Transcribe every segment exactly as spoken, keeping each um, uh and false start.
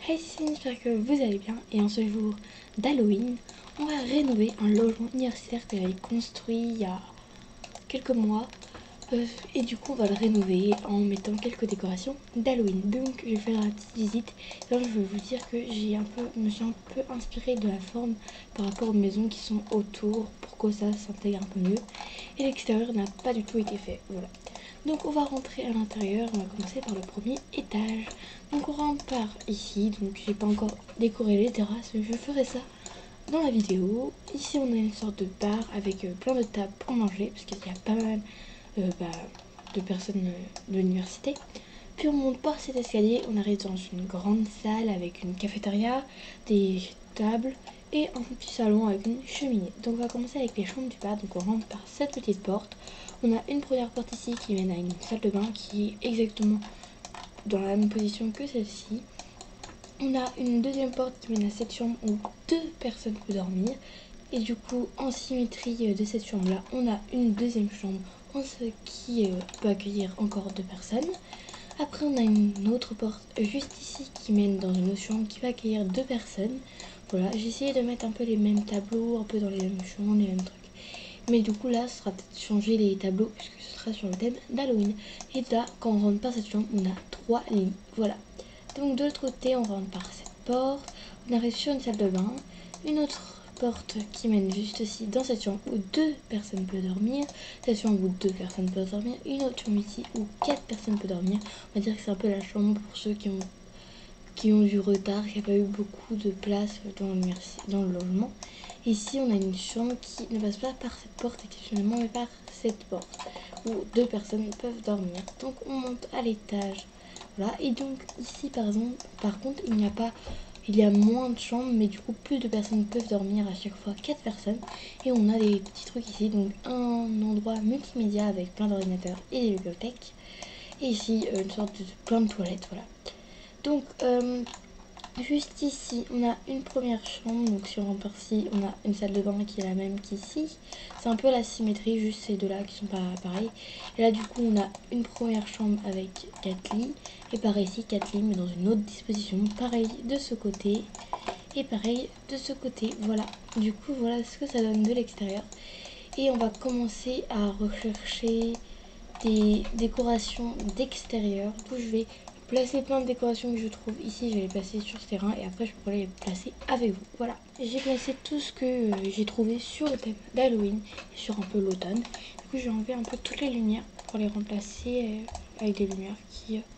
Hey Céline, j'espère que vous allez bien. Et en ce jour d'Halloween, on va rénover un logement universitaire que j'avais construit il y a quelques mois. Euh, et du coup, on va le rénover en mettant quelques décorations d'Halloween. Donc, je vais faire une petite visite. Et alors, je vais vous dire que j'ai un peu, je me suis un peu inspirée de la forme par rapport aux maisons qui sont autour pour que ça s'intègre un peu mieux. Et l'extérieur n'a pas du tout été fait. Voilà. Donc on va rentrer à l'intérieur, on va commencer par le premier étage. Donc on rentre par ici, donc j'ai pas encore décoré les terrasses, mais je ferai ça dans la vidéo. Ici on a une sorte de bar avec euh, plein de tables pour manger, parce qu'il y a pas mal euh, bah, de personnes euh, de l'université. Puis on monte par cet escalier, on arrive dans une grande salle avec une cafétéria, des tables et un petit salon avec une cheminée. Donc on va commencer avec les chambres du bas, donc on rentre par cette petite porte. On a une première porte ici qui mène à une salle de bain qui est exactement dans la même position que celle-ci. On a une deuxième porte qui mène à cette chambre où deux personnes peuvent dormir. Et du coup, en symétrie de cette chambre-là, on a une deuxième chambre en ce qui euh, peut accueillir encore deux personnes. Après, on a une autre porte juste ici qui mène dans une autre chambre qui va accueillir deux personnes. Voilà, j'ai essayé de mettre un peu les mêmes tableaux, un peu dans les mêmes chambres, les mêmes trucs. Mais du coup, là, ce sera peut-être changer les tableaux puisque ce sera sur le thème d'Halloween. Et là, quand on rentre par cette chambre, on a trois lits. Voilà. Donc, de l'autre côté, on rentre par cette porte. On arrive sur une salle de bain. Une autre porte qui mène juste ici dans cette chambre où deux personnes peuvent dormir. Cette chambre où deux personnes peuvent dormir. Une autre chambre ici où quatre personnes peuvent dormir. On va dire que c'est un peu la chambre pour ceux qui ont, qui ont du retard, qui n'a pas eu beaucoup de place dans le, dans le logement. Ici, on a une chambre qui ne passe pas par cette porte exceptionnellement, mais par cette porte où deux personnes peuvent dormir. Donc, on monte à l'étage. Voilà. Et donc, ici, par exemple, par contre, il n'y a pas... Il y a moins de chambres, mais du coup, plus de personnes peuvent dormir à chaque fois, quatre personnes. Et on a des petits trucs ici, donc un endroit multimédia avec plein d'ordinateurs et des bibliothèques. Et ici, une sorte de plein de toilettes, voilà. Donc, euh, juste ici, on a une première chambre. Donc, si on rentre par ici, on a une salle de bain qui est la même qu'ici. C'est un peu la symétrie, juste ces deux-là qui sont pas pareils. Et là, du coup, on a une première chambre avec quatre lits. Et pareil ici, quatre lits, mais dans une autre disposition. Pareil de ce côté. Et pareil de ce côté. Voilà. Du coup, voilà ce que ça donne de l'extérieur. Et on va commencer à rechercher des décorations d'extérieur. Du coup, je vais placer plein de décorations que je trouve ici, je vais les placer sur ce terrain et après je pourrai les placer avec vous. Voilà, j'ai placé tout ce que euh, j'ai trouvé sur le thème d'Halloween et sur un peu l'automne. Du coup, j'ai enlevé un peu toutes les lumières pour les remplacer euh, avec des lumières qui euh,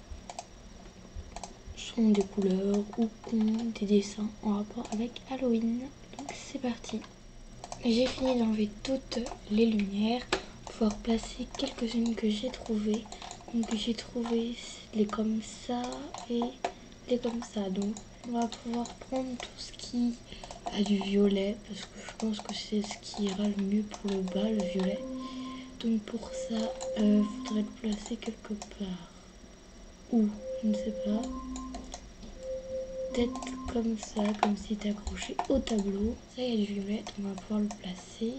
sont des couleurs ou ont des dessins en rapport avec Halloween. Donc c'est parti. J'ai fini d'enlever toutes les lumières pour pouvoir placer quelques-unes que j'ai trouvées. Donc j'ai trouvé les comme ça et les comme ça. Donc on va pouvoir prendre tout ce qui a du violet parce que je pense que c'est ce qui ira le mieux pour le bas, le violet. Donc pour ça, il euh, faudrait le placer quelque part. Où? Je ne sais pas. Peut-être comme ça, comme si c'était accroché au tableau. Ça, il y a du violet, on va pouvoir le placer.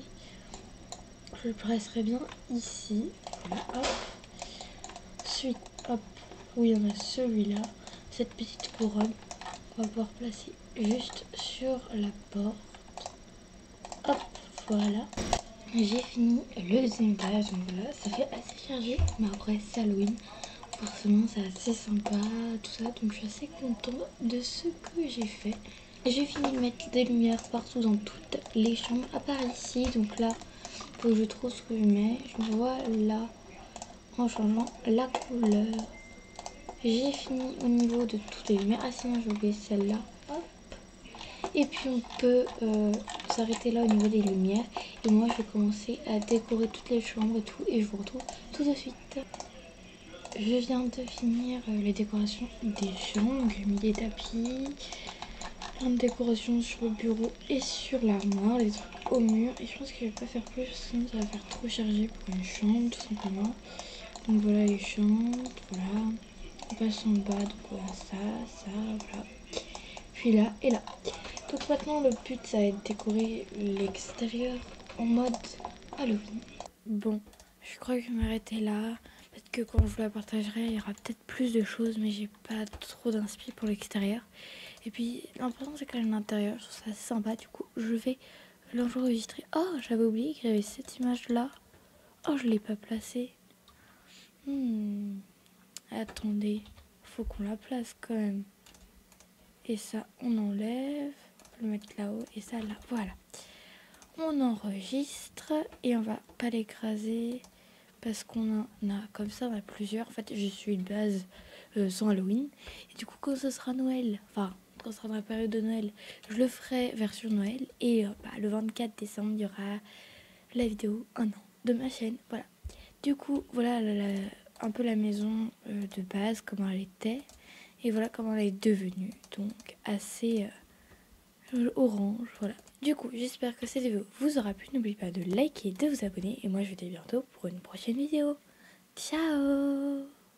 Je le placerai bien ici. Voilà, hop. Ensuite, hop, où il y en a celui-là. Cette petite couronne, on va pouvoir placer juste sur la porte. Hop, voilà. J'ai fini le deuxième étage, donc voilà, ça fait assez chargé. Mais après, c'est Halloween. Forcément, c'est assez sympa, tout ça. Donc, je suis assez contente de ce que j'ai fait. J'ai fini de mettre des lumières partout dans toutes les chambres, à part ici. Donc là, faut que je trouve ce que je mets. Je vois là, en changeant la couleur. J'ai fini au niveau de toutes les lumières. Ah sinon, j'ai oublié celle-là. Hop. Et puis, on peut euh, s'arrêter là au niveau des lumières. Et moi, je vais commencer à décorer toutes les chambres et tout. Et je vous retrouve tout de suite. Je viens de finir les décorations des chambres. J'ai mis des tapis, plein de décorations sur le bureau et sur l'armoire, les trucs au mur. Et je pense que je vais pas faire plus, sinon ça va faire trop chargé pour une chambre, tout simplement. Donc voilà les chambres, voilà. On passe en bas, donc voilà ça, ça, voilà. Puis là et là. Donc maintenant le but ça va être de décorer l'extérieur en mode Halloween. Bon, je crois que je vais m'arrêter là. Peut-être que quand je vous la partagerai, il y aura peut-être plus de choses, mais j'ai pas trop d'inspi pour l'extérieur. Et puis l'important c'est quand même l'intérieur, je trouve ça assez sympa. Du coup je vais l'enregistrer. Oh, j'avais oublié qu'il y avait cette image là. Oh, je l'ai pas placée. Hmm. Attendez, faut qu'on la place quand même. Et ça on enlève, on peut le mettre là-haut et ça là, voilà. On enregistre et on va pas l'écraser parce qu'on en a comme ça, on a plusieurs. En fait, je suis une base euh, sans Halloween. Et du coup, quand ce sera Noël, enfin, quand ce sera dans la période de Noël, je le ferai version Noël. Et euh, bah, le vingt-quatre décembre, il y aura la vidéo un an de ma chaîne. Voilà. Du coup, voilà la, la, un peu la maison euh, de base, comment elle était. Et voilà comment elle est devenue. Donc, assez... Euh, orange, voilà. Du coup, j'espère que cette vidéo vous aura plu. N'oubliez pas de liker, de vous abonner. Et moi, je vous dis à bientôt pour une prochaine vidéo. Ciao!